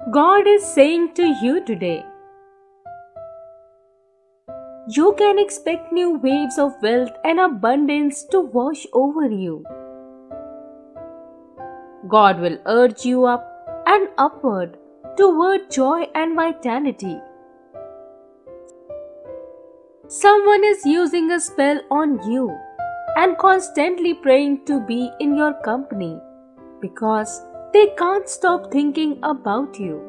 God is saying to you today, you can expect new waves of wealth and abundance to wash over you. God will urge you up and upward toward joy and vitality. Someone is using a spell on you and constantly praying to be in your company because they can't stop thinking about you.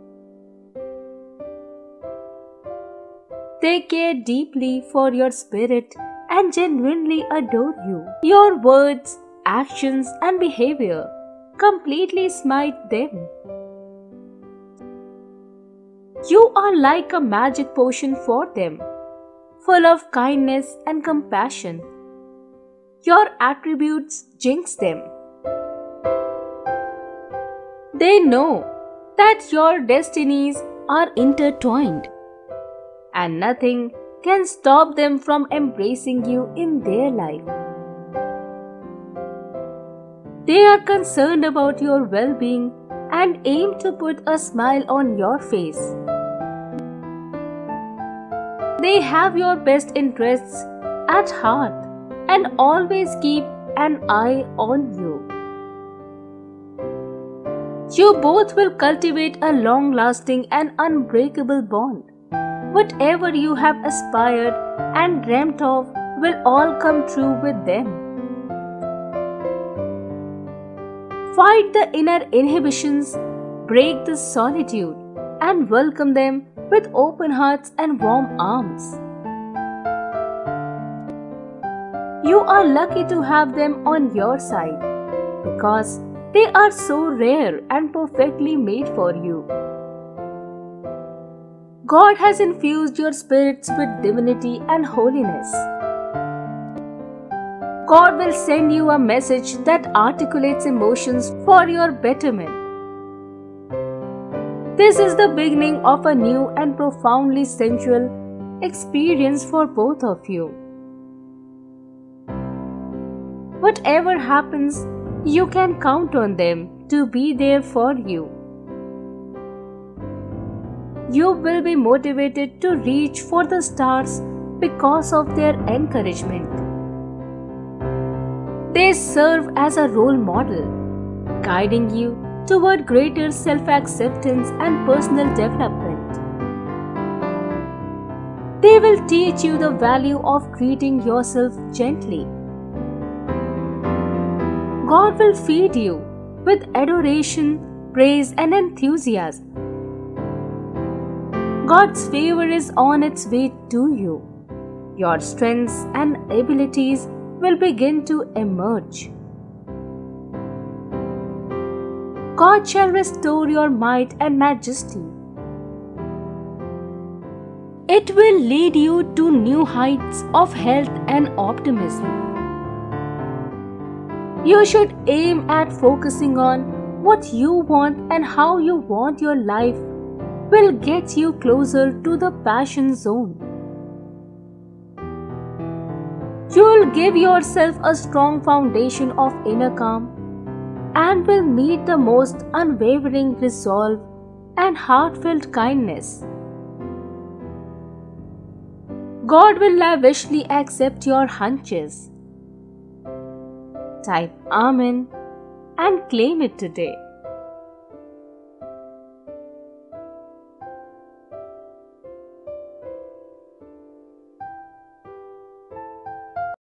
They care deeply for your spirit and genuinely adore you. Your words, actions, and behavior completely smite them. You are like a magic potion for them, full of kindness and compassion. Your attributes jinx them. They know that your destinies are intertwined, and nothing can stop them from embracing you in their life. They are concerned about your well-being and aim to put a smile on your face. They have your best interests at heart and always keep an eye on you. You both will cultivate a long-lasting and unbreakable bond. Whatever you have aspired and dreamt of will all come true with them. Fight the inner inhibitions, break the solitude, and welcome them with open hearts and warm arms. You are lucky to have them on your side because they are so rare and perfectly made for you. God has infused your spirits with divinity and holiness. God will send you a message that articulates emotions for your betterment. This is the beginning of a new and profoundly sensual experience for both of you. Whatever happens, you can count on them to be there for you. You will be motivated to reach for the stars because of their encouragement. They serve as a role model, guiding you toward greater self-acceptance and personal development. They will teach you the value of treating yourself gently. God will feed you with adoration, praise, and enthusiasm. God's favor is on its way to you. Your strengths and abilities will begin to emerge. God shall restore your might and majesty. It will lead you to new heights of health and optimism. You should aim at focusing on what you want, and how you want your life will get you closer to the passion zone. You will give yourself a strong foundation of inner calm and will meet the most unwavering resolve and heartfelt kindness. God will lavishly accept your hunches. Type Amen and claim it today.